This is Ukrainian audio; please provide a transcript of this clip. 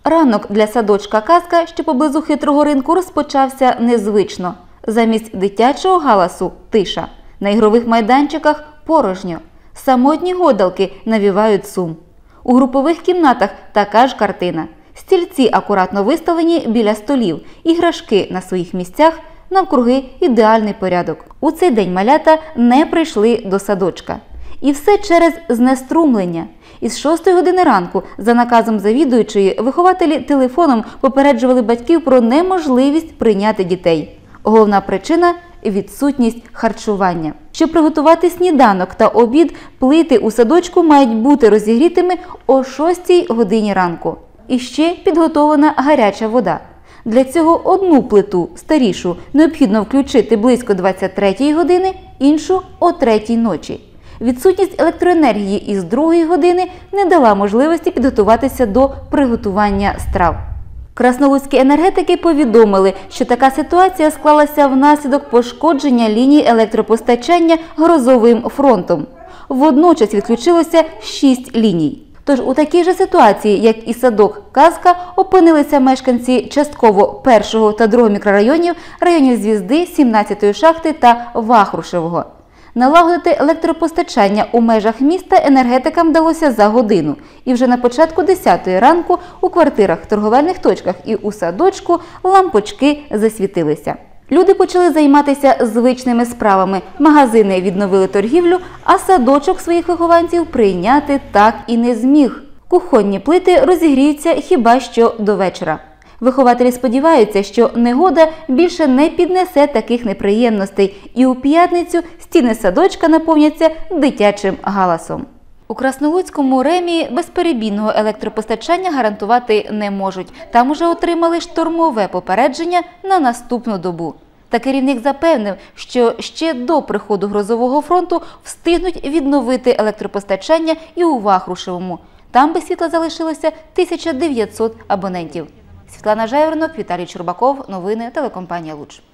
Ранок для садочка «Казка», що поблизу хитрого ринку, розпочався незвично. Замість дитячого галасу – тиша. На ігрових майданчиках – порожньо. Самотні гойдалки навівають сум. У групових кімнатах така ж картина. Стільці акуратно виставлені біля столів, іграшки на своїх місцях, навкруги ідеальний порядок. У цей день малята не прийшли до садочка. І все через знеструмлення. Із 6 години ранку, за наказом завідуючої, вихователі телефоном попереджували батьків про неможливість прийняти дітей. Головна причина – відсутність харчування. Щоб приготувати сніданок та обід, плити у садочку мають бути розігрітими о 6 годині ранку. І ще підготовлена гаряча вода. Для цього одну плиту, старішу, необхідно включити близько 23 години, іншу – о 3 ночі. Відсутність електроенергії із 2 години не дала можливості підготуватися до приготування страв. Краснолуцькі енергетики повідомили, що така ситуація склалася внаслідок пошкодження ліній електропостачання грозовим фронтом. Водночас відключилося 6 ліній. Тож у такій же ситуації, як і садок «Казка», опинилися мешканці частково 1 та 2 мікрорайонів, районів Звізди, 17-ї шахти та Вахрушевого. Налагодити електропостачання у межах міста енергетикам вдалося за годину. І вже на початку 10-ї ранку у квартирах, торговельних точках і у садочку лампочки засвітилися. Люди почали займатися звичними справами. Магазини відновили торгівлю, а садочок своїх вихованців прийняти так і не зміг. Кухонні плити розігріються хіба що до вечора. Вихователі сподіваються, що негода більше не піднесе таких неприємностей, і у п'ятницю стіни садочка наповняться дитячим галасом. У Краснолуцькому РЕМі безперебійного електропостачання гарантувати не можуть. Там уже отримали штормове попередження на наступну добу. Та керівник запевнив, що ще до приходу грозового фронту встигнуть відновити електропостачання і у Вахрушевому. Там без світла залишилося 1900 абонентів. Світлана Жайворонок, Віталій Чурбаков. Новини телекомпанія «Луч».